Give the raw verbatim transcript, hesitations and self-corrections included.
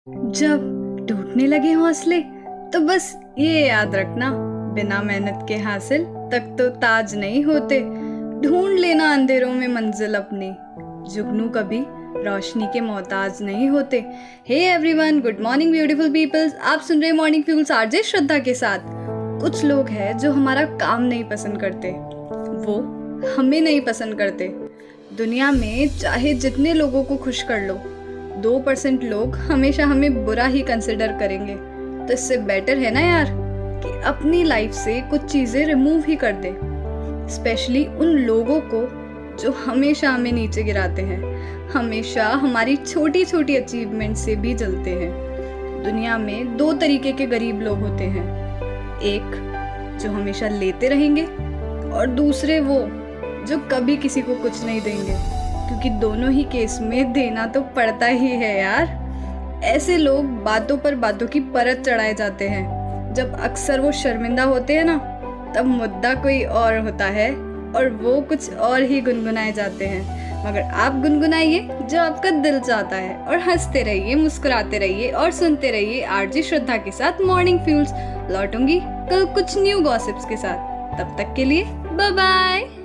जब टूटने लगे हौसले तो बस ये याद रखना, बिना मेहनत के हासिल तक तो ताज नहीं होते। ढूंढ लेना अंधेरों में मंजिल अपनी, जुगनू कभी रोशनी के मोहताज नहीं होते। Hey everyone, good morning beautiful peoples. आप सुन रहे मॉर्निंग फ्यूल्स आरजे श्रद्धा के साथ। कुछ लोग हैं जो हमारा काम नहीं पसंद करते, वो हमें नहीं पसंद करते। दुनिया में चाहे जितने लोगों को खुश कर लो, दो परसेंट लोग हमेशा हमें बुरा ही कंसिडर करेंगे। तो इससे बेटर है ना यार कि अपनी लाइफ से कुछ चीज़ें रिमूव ही कर दे, स्पेशली उन लोगों को जो हमेशा हमें नीचे गिराते हैं, हमेशा हमारी छोटी छोटी अचीवमेंट से भी जलते हैं। दुनिया में दो तरीके के गरीब लोग होते हैं, एक जो हमेशा लेते रहेंगे और दूसरे वो जो कभी किसी को कुछ नहीं देंगे, क्योंकि दोनों ही केस में देना तो पड़ता ही है यार। ऐसे लोग बातों पर बातों की परत चढ़ाए जाते हैं। जब अक्सर वो शर्मिंदा होते हैं ना, तब मुद्दा कोई और होता है और वो कुछ और ही गुनगुनाए जाते हैं। मगर आप गुनगुनाइए जो आपका दिल चाहता है, और हंसते रहिए, मुस्कुराते रहिए और सुनते रहिए आरजे श्रद्धा के साथ मॉर्निंग फ्यूल्स। लौटूंगी कल कुछ न्यू गॉसिप्स के साथ, तब तक के लिए बाय बाय।